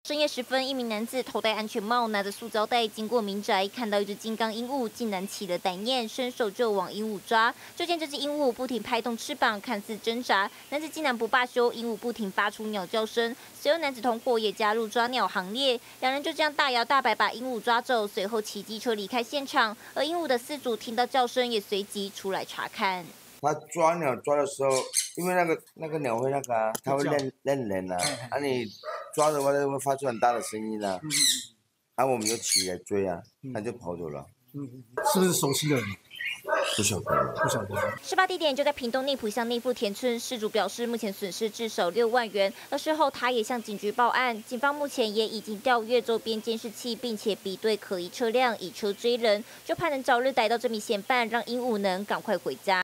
深夜时分，一名男子头戴安全帽，拿着塑胶袋经过民宅，看到一只金刚鹦鹉，竟然起了歹念，伸手就往鹦鹉抓。就见这只鹦鹉不停拍动翅膀，看似挣扎，男子竟然不罢休，鹦鹉不停发出鸟叫声。随后男子同伙也加入抓鸟行列，两人就这样大摇大摆把鹦鹉抓走，随后骑机车离开现场。而鹦鹉的饲主听到叫声，也随即出来查看。 他抓鸟抓的时候，因为那个鸟会它会认人啊，你抓的话它会发出很大的声音啊，我们就起来追啊，它就跑走了。 是不是熟悉的人？ 不晓得。 事发地点就在屏东内埔乡内富田村，事主表示目前损失至少6万元，而事后他也向警局报案，警方目前也已经调阅周边监视器，并且比对可疑车辆，以车追人，就盼能早日逮到这名嫌犯，让鹦鹉能赶快回家。